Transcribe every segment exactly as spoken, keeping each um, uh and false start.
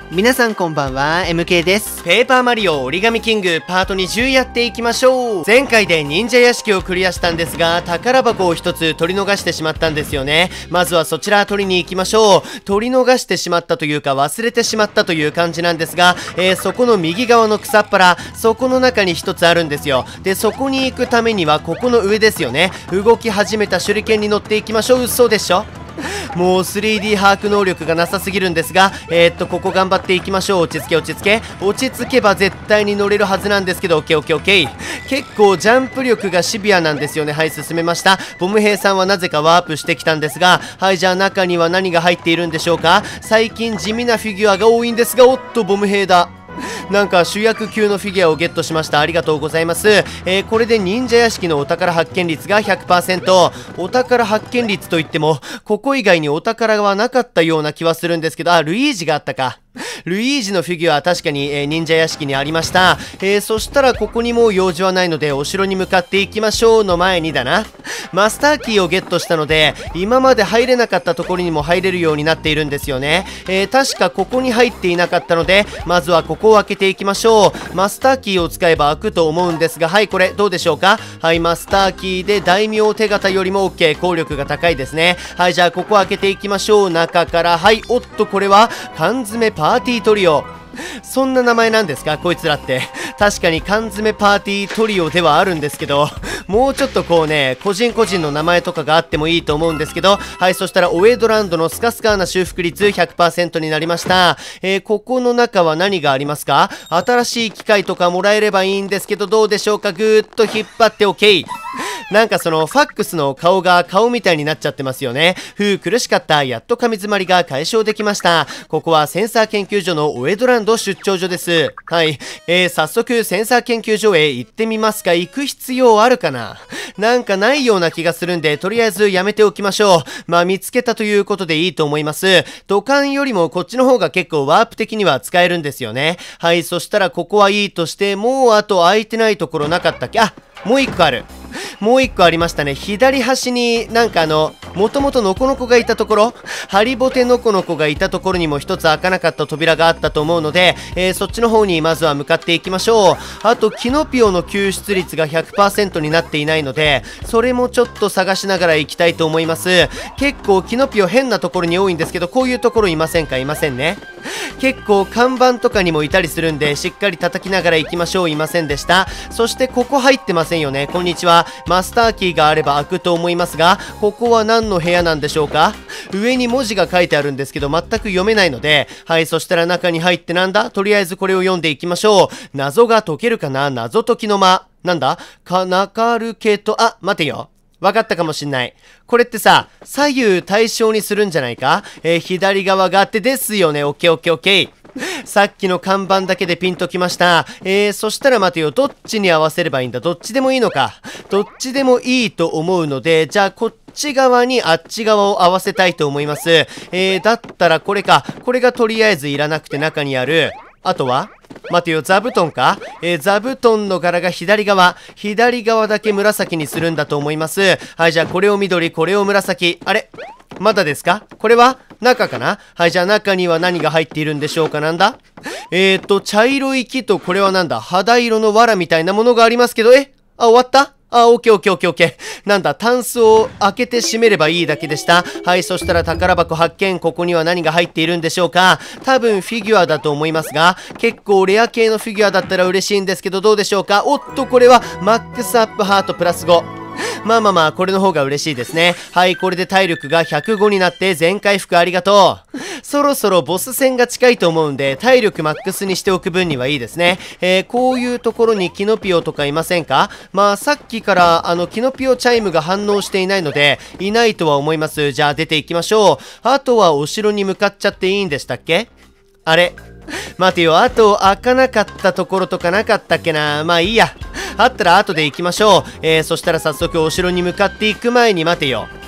皆さんこんばんは、エムケー です。 ペーパーマリオ折り紙キングパートにじゅうやっていきましょう。前回で忍者屋敷をクリアしたんですが、宝箱を一つ取り逃してしまったんですよね。まずはそちら取りに行きましょう。取り逃してしまったというか忘れてしまったという感じなんですが、えー、そこの右側の草っぱら、そこの中に一つあるんですよ。で、そこに行くためにはここの上ですよね。動き始めた手裏剣に乗っていきましょう。嘘でしょ。もう スリーディー 把握能力がなさすぎるんですが、えー、っとここ頑張っていきましょう。落ち着け落ち着け落ち着けば絶対に乗れるはずなんですけど、オッケーオッケーオッケー。結構ジャンプ力がシビアなんですよね。はい、進めました。ボム兵さんはなぜかワープしてきたんですが、はい、じゃあ中には何が入っているんでしょうか。最近地味なフィギュアが多いんですが、おっとボム兵だ。なんか主役級のフィギュアをゲットしました。ありがとうございます。えー、これで忍者屋敷のお宝発見率が ひゃくパーセント。お宝発見率といってもここ以外にお宝はなかったような気はするんですけど、あ、ルイージがあったか。ルイージのフィギュアは確かに、えー、忍者屋敷にありました。えー、そしたらここにもう用事はないのでお城に向かっていきましょうの前にだな。マスターキーをゲットしたので今まで入れなかったところにも入れるようになっているんですよね。えー、確かここに入っていなかったのでまずはここを開けていきましょう。マスターキーを使えば開くと思うんですが、はい、これどうでしょうか。はい、マスターキーで大名手形よりも OK、 効力が高いですね。はい、じゃあここ開けていきましょう。中から、はい、おっとこれは缶詰パーティートリオ。そんな名前なんですかこいつらって。確かに缶詰パーティートリオではあるんですけど、もうちょっとこうね、個人個人の名前とかがあってもいいと思うんですけど、はい、そしたらオエドランドのスカスカーな修復率 ひゃくパーセント になりました。えー、ここの中は何がありますか。新しい機械とかもらえればいいんですけど、どうでしょうか。ぐーっと引っ張って OK。なんかそのファックスの顔が顔みたいになっちゃってますよね。ふう、苦しかった。やっと紙詰まりが解消できました。ここはセンサー研究所のオエドランド出張所です。はい、えー、早速センサー研究所へ行ってみますか。行く必要あるかな。なんかないような気がするんで、とりあえずやめておきましょう。まあ見つけたということでいいと思います。土管よりもこっちの方が結構ワープ的には使えるんですよね。はい、そしたらここはいいとして、もうあと空いてないところなかったっけ。あ、もう一個ある。もう一個ありましたね。左端になんかあのもともとノコノコがいたところ、ハリボテノコノコがいたところにも一つ開かなかった扉があったと思うので、えー、そっちの方にまずは向かっていきましょう。あとキノピオの救出率が ひゃくパーセント になっていないので、それもちょっと探しながら行きたいと思います。結構キノピオ変なところに多いんですけど、こういうところいませんか。いませんね。結構看板とかにもいたりするんで、しっかり叩きながら行きましょう。いませんでした。そしてここ入ってませんよね。こんにちは。マスターキーがあれば開くと思いますが、ここは何の部屋なんでしょうか。上に文字が書いてあるんですけど全く読めないので、はい、そしたら中に入ってなんだ。とりあえずこれを読んでいきましょう。謎が解けるかな。謎解きの間。なんだかなかるけと、あ、待てよ。わかったかもしんない。これってさ、左右対称にするんじゃないか。えー、左側があってですよね。オッケーオッケーオッケー。さっきの看板だけでピンときました。えー、そしたら待てよ。どっちに合わせればいいんだ。どっちでもいいのか。どっちでもいいと思うので、じゃあこっち側にあっち側を合わせたいと思います。えー、だったらこれか。これがとりあえずいらなくて中にある。あとは待てよ、座布団か。えー、座布団の柄が左側。左側だけ紫にするんだと思います。はい、じゃあこれを緑、これを紫。あれまだですか。これは中かな。はい、じゃあ中には何が入っているんでしょうか。なんだえーと、茶色い木とこれはなんだ肌色の藁みたいなものがありますけど、えあ、終わったあ、オッケーオッケーオッケーオッケー。なんだ、タンスを開けて閉めればいいだけでした。はい、そしたら宝箱発見。ここには何が入っているんでしょうか。多分フィギュアだと思いますが、結構レア系のフィギュアだったら嬉しいんですけど、どうでしょうか。おっと、これはマックスアップハートプラスご。まあまあまあ、これの方が嬉しいですね。はい、これで体力がひゃくごになって全回復ありがとう。そろそろボス戦が近いと思うんで、体力マックスにしておく分にはいいですね。えー、こういうところにキノピオとかいませんか。まあさっきからあのキノピオチャイムが反応していないので、いないとは思います。じゃあ出ていきましょう。あとはお城に向かっちゃっていいんでしたっけ。あれ待てよ、あと開かなかったところとかなかったっけな。まあいいや。あったら後で行きましょう。えー、そしたら早速お城に向かっていく前に待てよ。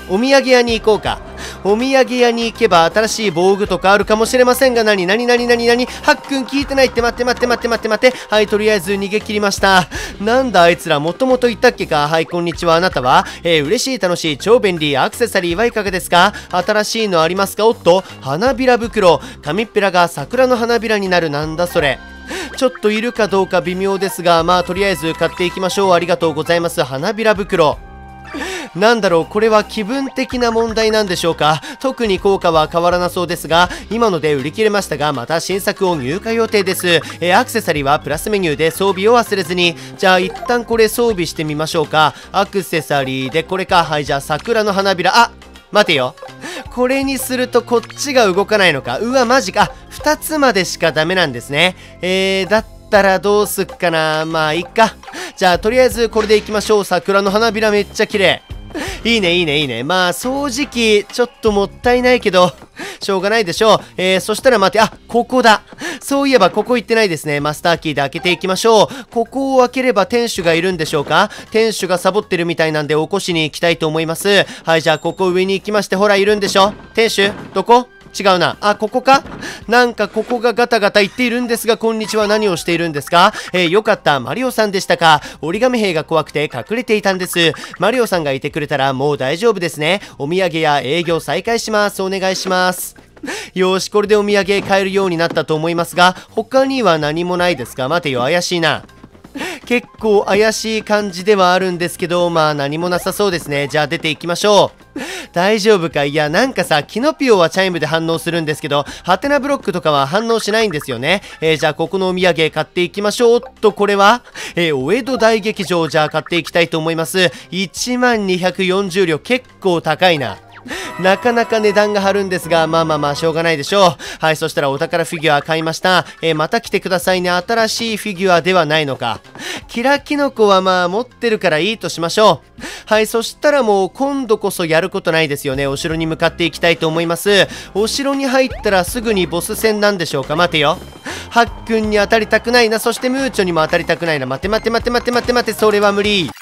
お土産屋に行こうか。お土産屋に行けば新しい防具とかあるかもしれませんが、なになになになになにはっくん聞いてないって。待って待って待って待って待って。はい、とりあえず逃げ切りました。なんだあいつら、もともといたっけか。はい、こんにちは。あなたは、えー、嬉しい楽しい超便利アクセサリーはいかがですか？新しいのありますか？おっと、花びら袋。紙っぺらが桜の花びらになる。なんだそれ。ちょっといるかどうか微妙ですが、まあとりあえず買っていきましょう。ありがとうございます。花びら袋。なんだろう、これは気分的な問題なんでしょうか。特に効果は変わらなそうですが、今ので売り切れましたが、また新作を入荷予定です。えー、アクセサリーはプラスメニューで装備を忘れずに。じゃあ一旦これ装備してみましょうか。アクセサリーでこれか。はい、じゃあ桜の花びら。あ、待てよ。これにするとこっちが動かないのか。うわマジか。ふたつまでしかダメなんですね。えー、だったらどうすっかな。まあいっか。じゃあとりあえずこれでいきましょう。桜の花びらめっちゃ綺麗。いいねいいねいいね。まあ掃除機ちょっともったいないけどしょうがないでしょう。えー、そしたら待って、あ、ここだ。そういえばここ行ってないですね。マスターキーで開けていきましょう。ここを開ければ店主がいるんでしょうか。店主がサボってるみたいなんで起こしに行きたいと思います。はい、じゃあここ上に行きまして、ほらいるんでしょ。店主どこ？違うな。あ、ここか。なんかここがガタガタ言っているんですが、こんにちは。何をしているんですか？えー、よかった。マリオさんでしたか。折り紙兵が怖くて隠れていたんです。マリオさんがいてくれたらもう大丈夫ですね。お土産や営業再開します。お願いします。よし、これでお土産買えるようになったと思いますが、他には何もないですか？待てよ、怪しいな。結構怪しい感じではあるんですけど、まあ何もなさそうですね。じゃあ出ていきましょう。大丈夫か？いや、なんかさ、キノピオはチャイムで反応するんですけど、ハテナブロックとかは反応しないんですよね。えー、じゃあここのお土産買っていきましょう。おっと、これはえー、お江戸大劇場。じゃあ買っていきたいと思います。いちまんにひゃくよんじゅうりょう、結構高いな。なかなか値段が張るんですが、まあまあまあしょうがないでしょう。はい、そしたらお宝フィギュア買いました。えー、また来てくださいね。新しいフィギュアではないのか。キラキノコはまあ持ってるからいいとしましょう。はい、そしたらもう今度こそやることないですよね。お城に向かっていきたいと思います。お城に入ったらすぐにボス戦なんでしょうか。待てよ。ハックンに当たりたくないな。そしてムーチョにも当たりたくないな。待て待て待て待て待て待て、それは無理。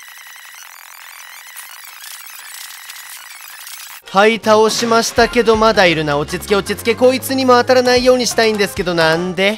はい、倒しましたけどまだいるな。落ち着け落ち着け。こいつにも当たらないようにしたいんですけど、なんで？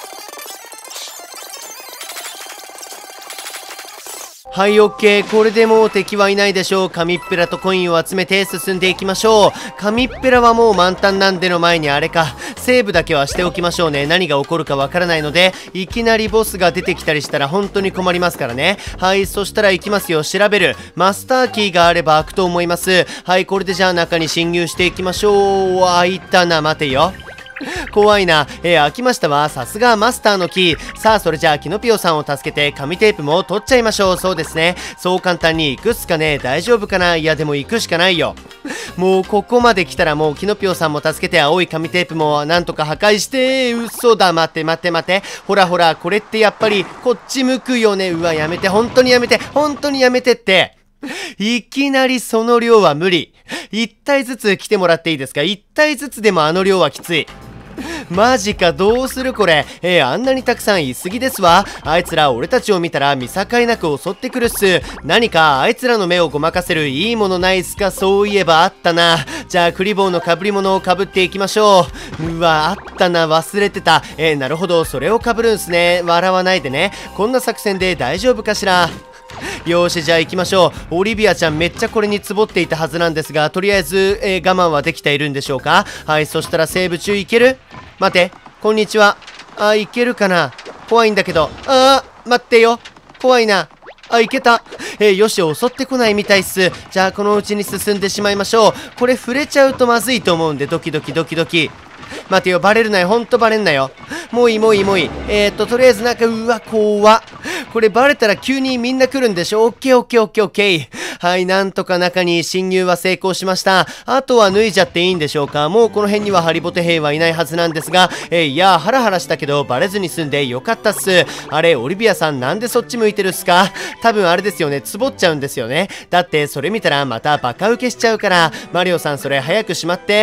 はい、オッケー。これでもう敵はいないでしょう。紙っぺらとコインを集めて進んでいきましょう。紙っぺらはもう満タンなんでの前にあれか。セーブだけはしておきましょうね。何が起こるかわからないので、いきなりボスが出てきたりしたら本当に困りますからね。はい、そしたら行きますよ。調べる。マスターキーがあれば開くと思います。はい、これでじゃあ中に侵入していきましょう。開いたな。待てよ。怖いな。えー、開きましたわ。さすがマスターのキー。さあ、それじゃあキノピオさんを助けて紙テープも取っちゃいましょう。そうですね。そう簡単に行くっすかね。大丈夫かな。いや、でも行くしかないよ。もうここまで来たらもうキノピオさんも助けて、青い紙テープもなんとか破壊して。嘘だ。待って待って待って。ほらほら、これってやっぱりこっち向くよね。うわ、やめて。本当にやめて。本当にやめてって。いきなりその量は無理。一体ずつ来てもらっていいですか。一体ずつでもあの量はきつい。マジか、どうするこれ。えー、あんなにたくさんいすぎですわ。あいつら俺たちを見たら見境なく襲ってくるっす。何かあいつらの目をごまかせるいいものないっすか。そういえばあったな。じゃあクリボーの被り物をかぶっていきましょう。うわ、あったな。忘れてた。えー、なるほど、それをかぶるんすね。笑わないでね。こんな作戦で大丈夫かしら。よーし、じゃあ行きましょう。オリビアちゃんめっちゃこれにつぼっていたはずなんですが、とりあえず、えー、我慢はできているんでしょうか。はい、そしたらセーブ中いける？待て、こんにちは。あ、いけるかな。怖いんだけど。あー、待ってよ。怖いな。あ、いけた。えー、よし、襲ってこないみたいっす。じゃあこのうちに進んでしまいましょう。これ触れちゃうとまずいと思うんで、ドキドキドキドキ。待てよ、バレるなよ。ほんとバレんなよ。もういいもういいもういい。えーっと、とりあえずなんか、うわ、怖っ。これバレたら急にみんな来るんでしょ。オッケーオッケーオッケーオッケー。はい、なんとか中に侵入は成功しました。あとは脱いじゃっていいんでしょうか。もうこの辺にはハリボテ兵はいないはずなんですが、えー、いやー、ハラハラしたけどバレずに済んでよかったっす。あれ、オリビアさんなんでそっち向いてるっすか。多分あれですよね、つぼっちゃうんですよね。だってそれ見たらまたバカ受けしちゃうから。マリオさんそれ早くしまって。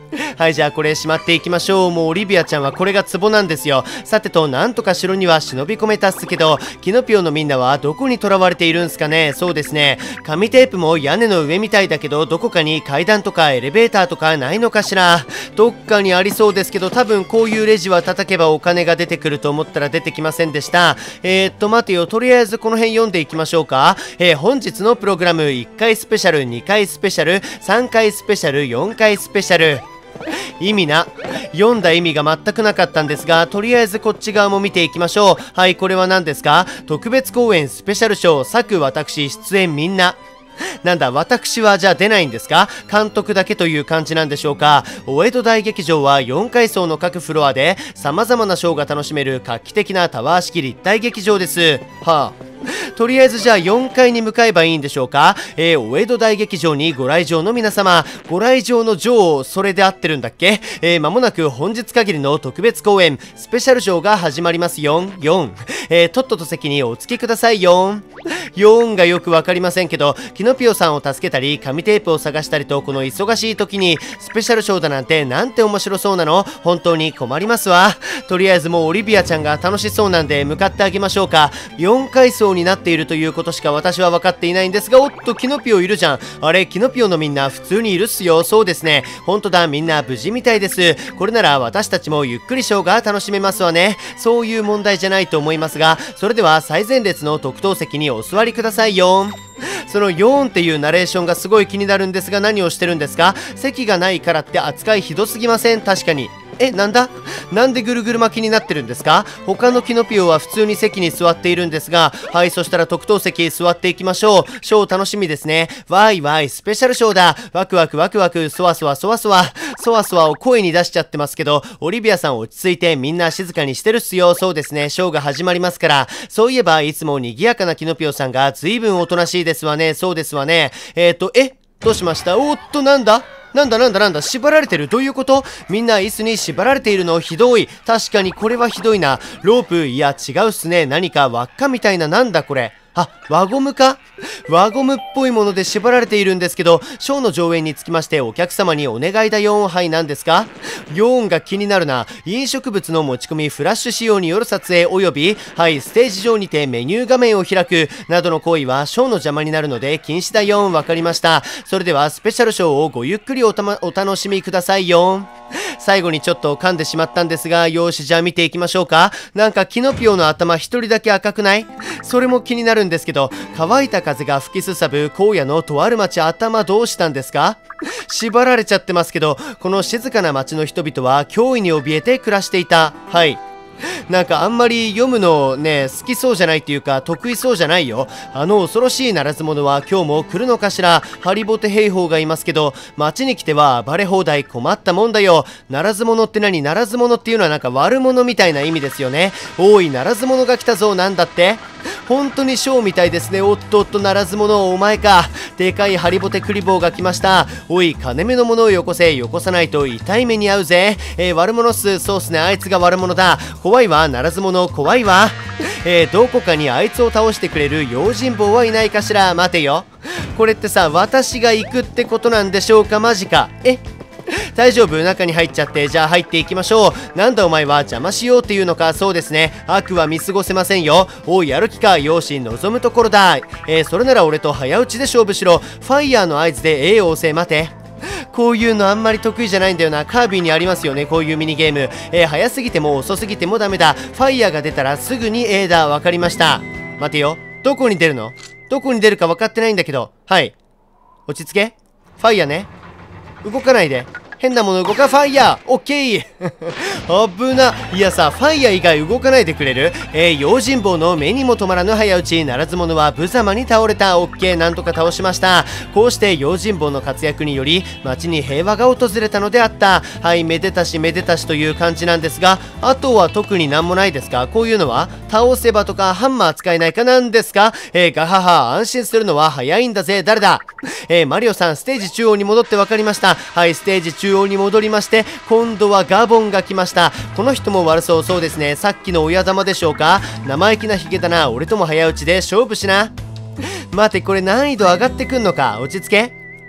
はい、じゃあこれしまっていきましょう。もうオリビアちゃんはこれがツボなんですよ。さてと、なんとか城には忍び込めたっすけど、キノピオのみんなはどこに囚われているんすかね。そうですね、紙テープも屋根の上みたいだけど、どこかに階段とかエレベーターとかないのかしら。どっかにありそうですけど、多分こういうレジは叩けばお金が出てくると思ったら出てきませんでした。えー、っと待てよ、とりあえずこの辺読んでいきましょうか。えー、本日のプログラム、いっかいスペシャル、にかいスペシャル、さんかいスペシャル、よんかいスペシャル。意味な。読んだ意味が全くなかったんですが、とりあえずこっち側も見ていきましょう。はい、これは何ですか？特別公演スペシャルショー、作私出演みんな。なんだ、私はじゃあ出ないんですか？監督だけという感じなんでしょうか。お江戸大劇場はよんかい層の各フロアで様々なショーが楽しめる画期的なタワー式立体劇場です。はあ、とりあえずじゃあよんかいに向かえばいいんでしょうか。えー、お江戸大劇場にご来場の皆様、ご来場の場、それで合ってるんだっけ。えー、間もなく本日限りの特別公演スペシャルショーが始まりますよ。よん、えー、とっとと席にお付きくださいよ。よんがよくわかりませんけど、キノピオさんを助けたり紙テープを探したりと、この忙しい時にスペシャルショーだなんてなんて面白そうなの。本当に困りますわ。とりあえずもうオリビアちゃんが楽しそうなんで向かってあげましょうか。よんかい層になっているということしか私は分かっていないんですが、おっとキノピオいるじゃん。あれ、キノピオのみんな普通にいるっすよ。そうですね、本当だ、みんな無事みたいです。これなら私たちもゆっくりショーが楽しめますわね。そういう問題じゃないと思いますが、それでは最前列の特等席にお座りくださいよ。そのよんっていうナレーションがすごい気になるんですが、何をしてるんですか？席がないからって扱いひどすぎません？確かに。え、なんだ？なんでぐるぐる巻きになってるんですか？他のキノピオは普通に席に座っているんですが、はい、そしたら特等席座っていきましょう。ショー楽しみですね。わいわい、スペシャルショーだ。ワクワクワクワク、そわそわそわそわ。そわそわを声に出しちゃってますけど、オリビアさん落ち着いて、みんな静かにしてるっすよ。そうですね、ショーが始まりますから。そういえば、いつも賑やかなキノピオさんが随分おとなしいですわね。そうですわね。えーと、えどうしました？おっと、なんだなんだなんだなんだ、縛られてる？どういうこと？みんな椅子に縛られているのひどい。確かにこれはひどいな。ロープ、いや違うっすね。何か輪っかみたいな、なんだこれ。あ、輪ゴムか？輪ゴムっぽいもので縛られているんですけど、ショーの上演につきましてお客様にお願いだよ。はい、何ですか？よんが気になるな。飲食物の持ち込み、フラッシュ仕様による撮影および、はい、ステージ上にてメニュー画面を開くなどの行為はショーの邪魔になるので禁止だよ。わかりました。それではスペシャルショーをごゆっくりおた、ま、お楽しみくださいよ。最後にちょっと噛んでしまったんですが、よーし、じゃあ見ていきましょうか。なんかキノピオの頭一人だけ赤くない？それも気になるんですけど、乾いた風が吹きすさぶ荒野のとある町、頭どうしたんですか？縛られちゃってますけど、この静かな町の人々は脅威に怯えて暮らしていた。はい、なんかあんまり読むのね、好きそうじゃないっていうか得意そうじゃないよ。あの恐ろしいならず者は今日も来るのかしら。ハリボテ兵法がいますけど、街に来ては暴れ放題、困ったもんだよ。ならず者って何？ならず者っていうのはなんか悪者みたいな意味ですよね。おい、ならず者が来たぞ。なんだって？本当にショーみたいですね。おっとっと、ならず者、お前か。でかいハリボテクリボーが来ました。おい、金目のものをよこせ。よこさないと痛い目に遭うぜ。えー、悪者っす。そうっすね、あいつが悪者だ。怖いわ、ならず者、怖いわ。えー、どこかにあいつを倒してくれる用心棒はいないかしら。待てよ、これってさ、私が行くってことなんでしょうか？マジか。え、大丈夫？中に入っちゃって。じゃあ入っていきましょう。なんだお前は、邪魔しようっていうのか？そうですね、悪は見過ごせませんよ。おい、やる気か？容姿望むところだ。えー、それなら俺と早打ちで勝負しろ。ファイヤーの合図で A を押せ。待て、こういうのあんまり得意じゃないんだよな。カービィにありますよね、こういうミニゲーム。えー、早すぎても遅すぎてもダメだ。ファイヤーが出たらすぐに A だ。わかりました。待てよ、どこに出るの？どこに出るか分かってないんだけど。はい、落ち着け。ファイヤーね、動かないで。変なもの動か、ファイヤー、オッケー。危な。いやさ、ファイヤー以外動かないでくれる？えー、用心棒の目にも止まらぬ早打ち。ならず者は無様に倒れた。オッケー、なんとか倒しました。こうして用心棒の活躍により街に平和が訪れたのであった。はい、めでたしめでたしという感じなんですが、あとは特になんもないですか？こういうのは倒せばとかハンマー使えないかなんですか？えー、ガハハ、安心するのは早いんだぜ。誰だ？えー、マリオさん、ステージ中央に戻って分かりました。はい、ステージ中央に戻りまして、今度はガボンが来ました。この人も悪そう。そうですね、さっきの親玉でしょうか？生意気なヒゲだな。俺とも早打ちで勝負しな。待て、これ難易度上がってくんのか？落ち着け。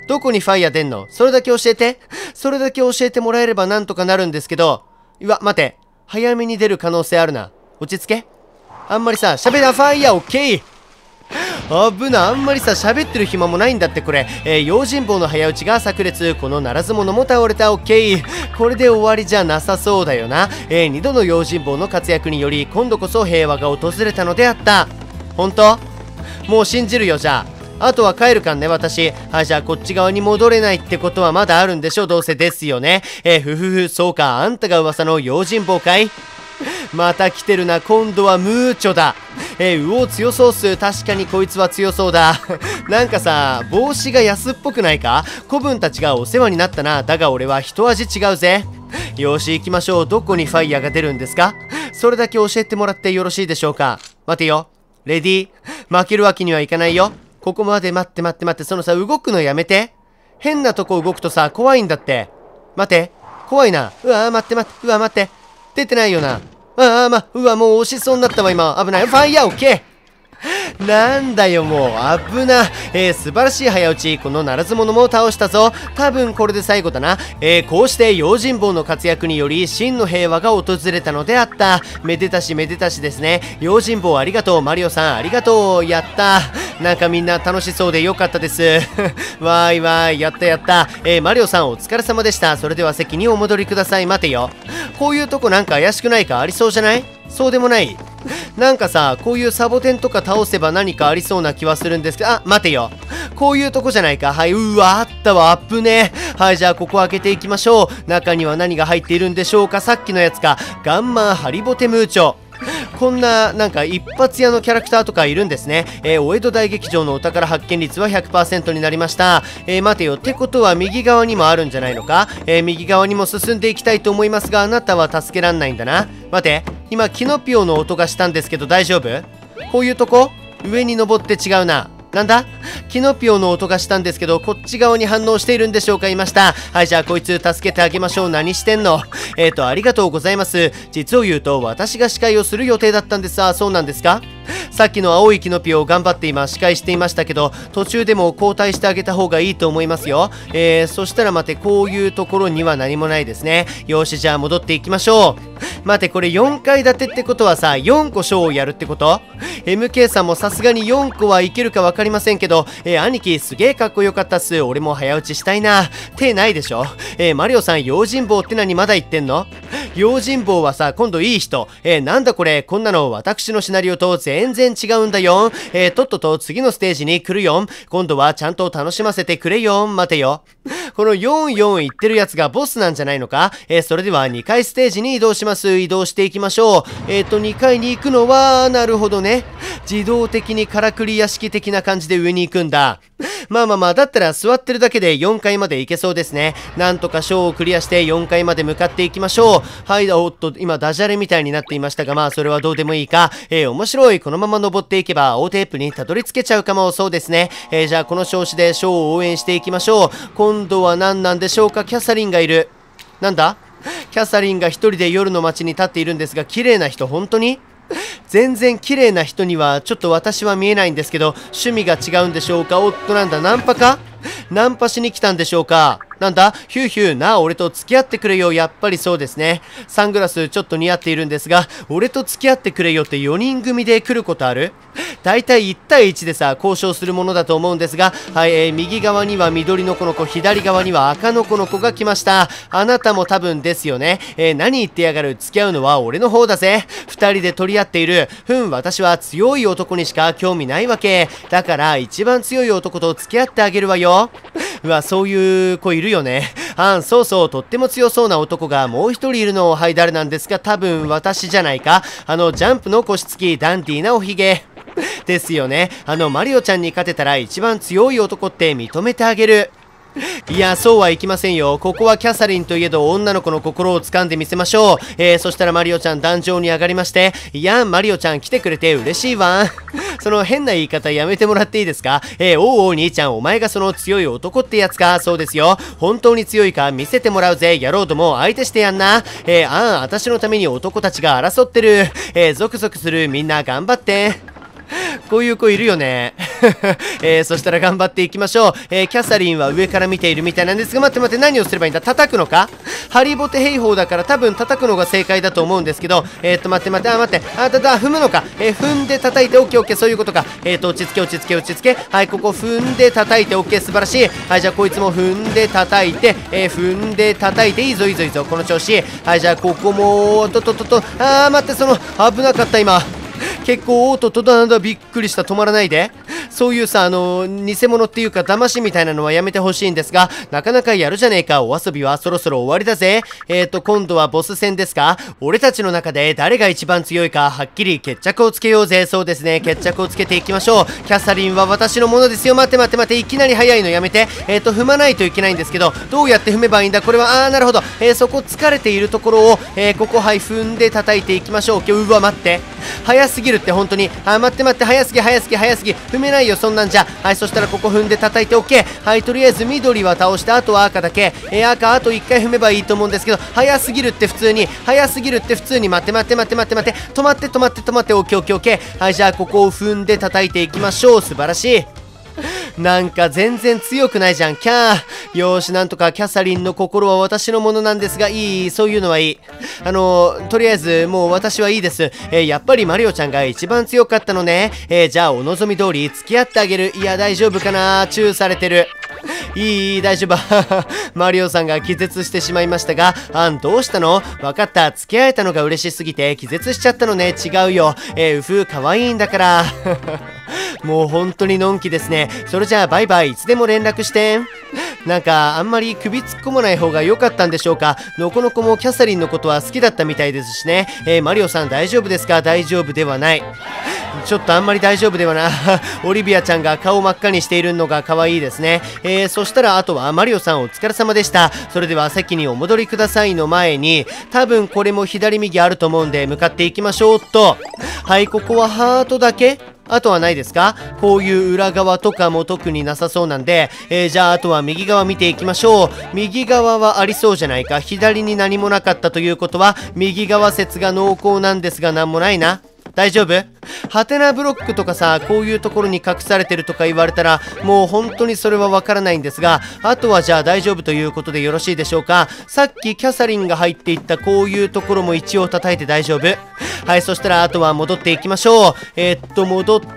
どこにファイヤー出んの？それだけ教えて。それだけ教えてもらえればなんとかなるんですけど。うわ、待て。早めに出る可能性あるな。落ち着け。あんまりさ、喋らファイヤーオッケー。危な、あんまりさ、喋ってる暇もないんだってこれ。えー、用心棒の早打ちが炸裂。このならず者も倒れた。オッケー。これで終わりじゃなさそうだよな。えー、にどの用心棒の活躍により、今度こそ平和が訪れたのであった。ほんと？もう信じるよ、じゃあ。あとは帰るかんね、私。はい、じゃあこっち側に戻れないってことはまだあるんでしょ、どうせですよね。えー、ふふふ、そうか、あんたが噂の用心棒かい？また来てるな、今度はムーチョだ。えー、うお強そうっす。確かにこいつは強そうだ。なんかさ、帽子が安っぽくないか？子分たちがお世話になったな。だが俺は一味違うぜ。よし行きましょう。どこにファイヤーが出るんですか？それだけ教えてもらってよろしいでしょうか？待てよ。レディー。負けるわけにはいかないよ。ここまで待って待って待って。そのさ、動くのやめて。変なとこ動くとさ、怖いんだって。待て。怖いな。うわー待って待って。うわ待って。出てないよな。ああ、ま、うわ、もう押しそうになったわ、今。危ない。ファイヤーオッケー。なんだよ、もう。危な。えー、素晴らしい早打ち。このならず者も倒したぞ。多分これで最後だな。えー、こうして用心棒の活躍により、真の平和が訪れたのであった。めでたしめでたしですね。用心棒ありがとう。マリオさんありがとう。やった。なんかみんな楽しそうでよかったです。わーいわーい。やったやった。えー、マリオさんお疲れ様でした。それでは席にお戻りください。待てよ。こういうとこなんか怪しくないか？ありそうじゃない？そうでもない？なんかさ、こういうサボテンとか倒せば何かありそうな気はするんですけど、あ、待てよ。こういうとこじゃないか。はい、うわ、あったわ、アップね。はい、じゃあここ開けていきましょう。中には何が入っているんでしょうか？さっきのやつか。ガンマンハリボテムーチョ。こんな、なんか一発屋のキャラクターとかいるんですね。えー、お江戸大劇場のお宝発見率は ひゃくパーセント になりました。えー、待てよ。ってことは右側にもあるんじゃないのか？えー、右側にも進んでいきたいと思いますが、あなたは助けらんないんだな。待て。今、キノピオの音がしたんですけど大丈夫？こういうとこ？上に登って違うな。なんだ？キノピオの音がしたんですけど、こっち側に反応しているんでしょうか？いました。はい、じゃあこいつ助けてあげましょう。何してんの？えーと、ありがとうございます。実を言うと、私が司会をする予定だったんです。あ、そうなんですか？さっきの青いキノピオを頑張って今司会していましたけど、途中でも交代してあげた方がいいと思いますよ。えー、そしたら待て、こういうところには何もないですね。よし、じゃあ戻っていきましょう。待て、これよんかい建てってことはさ、よんこショーをやるってこと？ エムケー さんもさすがによんこはいけるかわかりませんけど、えー、兄貴すげえかっこよかったっす。俺も早打ちしたいな。手ないでしょ？えー、マリオさん用心棒って何まだ言ってんの？用心棒はさ、今度いい人。えー、なんだこれ、こんなの私のシナリオと全然違うんだよ。えー、とっとと次のステージに来るよ。今度はちゃんと楽しませてくれよ。待てよ。このよんよん言ってるやつがボスなんじゃないのか？えー、それではにかいステージに移動します。移動していきましょう。えっと、にかいに行くのは、なるほどね。自動的にからくり屋敷的な感じで上に行くんだ。まあまあまあ、だったら座ってるだけでよんかいまで行けそうですね。なんとかショーをクリアしてよんかいまで向かっていきましょう。はい、おっと、今ダジャレみたいになっていましたが、まあそれはどうでもいいか。えー、面白い。このまま登っていけば青テープにたどり着けちゃうかも。そうですね。えー、じゃあこの調子でショーを応援していきましょう。今度は何なんでしょうか？キャサリンがいる。なんだ？キャサリンが一人で夜の街に立っているんですが、綺麗な人、本当に？全然綺麗な人にはちょっと私は見えないんですけど、趣味が違うんでしょうか？おっと、なんだ、ナンパか？ナンパしに来たんでしょうか？なんだヒューヒューなあ、俺と付き合ってくれよ。やっぱりそうですね。サングラスちょっと似合っているんですが、俺と付き合ってくれよってよにん組で来ることある？だいたいいち対いちでさ、交渉するものだと思うんですが、はい、えー、右側には緑のこの子、左側には赤のこの子が来ました。あなたも多分ですよね。えー、何言ってやがる？付き合うのは俺の方だぜ。二人で取り合っている。ふん、私は強い男にしか興味ないわけ。だから一番強い男と付き合ってあげるわよ。うわ、そういう子いるよね。あん、そうそう、とっても強そうな男がもう一人いるの。はい、誰なんですか？多分私じゃないか。あのジャンプの腰つきダンディーなおひげですよね。あのマリオちゃんに勝てたら一番強い男って認めてあげる。いや、そうはいきませんよ。ここはキャサリンといえど女の子の心を掴んでみせましょう。えー、そしたらマリオちゃん壇上に上がりまして、いや、マリオちゃん来てくれて嬉しいわ。その変な言い方やめてもらっていいですか？えー、おうおう兄ちゃん、お前がその強い男ってやつか？そうですよ。本当に強いか見せてもらうぜ。野郎ども相手してやんな。えー、あん、私のために男たちが争ってる。えー、ゾクゾクする。みんな頑張って。こういう子いるよね。 えー、そしたら頑張っていきましょう。えー、キャサリンは上から見ているみたいなんですが、待って待って、何をすればいいんだ？叩くのか？ハリボテ兵法だから多分叩くのが正解だと思うんですけど、えー、っと待って待って、あ、待って、あ、ただ、踏むのか。えー、踏んで叩いて、オッケーオッケー、そういうことか。えー、っと、落ち着け落ち着け落ち着け。はい、ここ踏んで叩いて、オッケー、素晴らしい。はい、じゃあこいつも踏んで叩いて、えー、踏んで叩いて、いいぞいいぞいいぞ、この調子。はい、じゃあここも、とととと、あー、待って、その、危なかった今。結構、おーととだなんだ、びっくりした、止まらないで。そういうさ、あのー、偽物っていうか騙しみたいなのはやめてほしいんですが、なかなかやるじゃねえか。お遊びはそろそろ終わりだぜ。えーと今度はボス戦ですか？俺たちの中で誰が一番強いかはっきり決着をつけようぜ。そうですね、決着をつけていきましょう。キャサリンは私のものですよ。待って待って待って、いきなり早いのやめて。えーと踏まないといけないんですけど、どうやって踏めばいいんだこれは。あー、なるほど。えー、そこ疲れているところを、えー、ここはい踏んで叩いていきましょう。うわ、待って、早すぎるって本当に。あ、待って待って、早すぎ早すぎ早すぎ、踏めないよそんなんじゃ。はい、そしたらここ踏んで叩いて OK。 はい、とりあえず緑は倒して、あとは赤だけ。えー、赤あといっかい踏めばいいと思うんですけど、早すぎるって普通に、早すぎるって普通に。待って待って待って待って待って、止まって止まって止まって、 オーケーオーケーオーケー。はい、じゃあここを踏んで叩いていきましょう。素晴らしい。なんか全然強くないじゃん。キャー。よーし、なんとかキャサリンの心は私のものなんですが、いい、そういうのはいい。あのー、とりあえずもう私はいいです。えー、やっぱりマリオちゃんが一番強かったのね。えー、じゃあお望み通り付き合ってあげる。いや、大丈夫かな？チューされてる。いい、大丈夫。マリオさんが気絶してしまいましたが、あん、どうしたの？わかった。付き合えたのが嬉しすぎて気絶しちゃったのね。違うよ。えー、うふ、かわいいんだから。もう本当にのんきですね。それじゃあバイバイ。いつでも連絡して。なんかあんまり首突っ込まない方が良かったんでしょうか。のこのこもキャサリンのことは好きだったみたいですしね。えー、マリオさん大丈夫ですか？大丈夫ではない。ちょっとあんまり大丈夫ではな。オリビアちゃんが顔真っ赤にしているのが可愛いですね。えー、そしたらあとはマリオさんお疲れ様でした。それでは席にお戻りくださいの前に、多分これも左右あると思うんで向かっていきましょうっと。はい、ここはハートだけ？あとはないですか？こういう裏側とかも特になさそうなんで、えー、じゃああとは右側見ていきましょう。右側はありそうじゃないか。左に何もなかったということは、右側説が濃厚なんですが何もないな。大丈夫？ハテナブロックとかさ、こういうところに隠されてるとか言われたら、もう本当にそれはわからないんですが、あとはじゃあ大丈夫ということでよろしいでしょうか。さっきキャサリンが入っていったこういうところも一応叩いて大丈夫。はい、そしたらあとは戻っていきましょう。えー、っと戻って、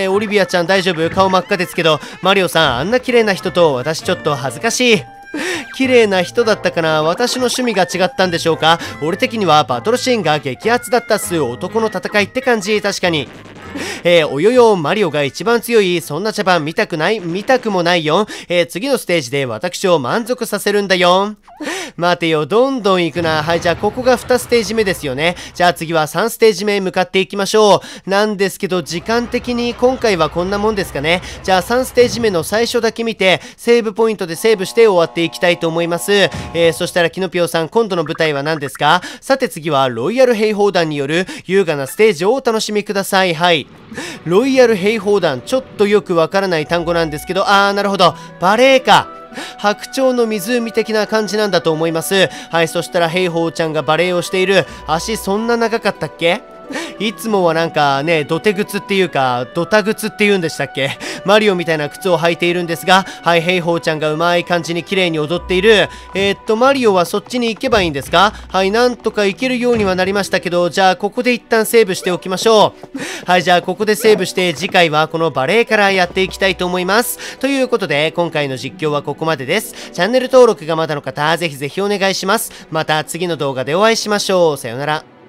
オリビアちゃん大丈夫？顔真っ赤ですけど、マリオさんあんな綺麗な人と私ちょっと恥ずかしい。綺麗な人だったかな？私の趣味が違ったんでしょうか？俺的にはバトルシーンが激アツだったっす。男の戦いって感じ。確かに。えー、およよ、マリオが一番強い。そんな茶番見たくない？見たくもないよ。えー、次のステージで私を満足させるんだよ。待てよ、どんどん行くな。はい、じゃあここがにステージ目ですよね。じゃあ次はさんステージ目へ向かっていきましょう。なんですけど、時間的に今回はこんなもんですかね。じゃあさんステージ目の最初だけ見て、セーブポイントでセーブして終わっていきたいと思います。えー、そしたらキノピオさん、今度の舞台は何ですか？さて次はロイヤル兵砲団による優雅なステージをお楽しみください。はい。ロイヤル兵砲団、ちょっとよくわからない単語なんですけど、あー、なるほど。バレエか。白鳥の湖的な感じなんだと思います。はい、そしたら兵砲ちゃんがバレエをしている。足そんな長かったっけ？いつもはなんかね、土手靴っていうか、ドタ靴って言うんでしたっけ？マリオみたいな靴を履いているんですが、はい、兵砲ちゃんがうまい感じに綺麗に踊っている。えー、っと、マリオはそっちに行けばいいんですか？はい、なんとか行けるようにはなりましたけど、じゃあここで一旦セーブしておきましょう。はい、じゃあここでセーブして、次回はこのバレエからやっていきたいと思います。ということで、今回の実況はここまでです。チャンネル登録がまだの方、ぜひぜひお願いします。また次の動画でお会いしましょう。さようなら。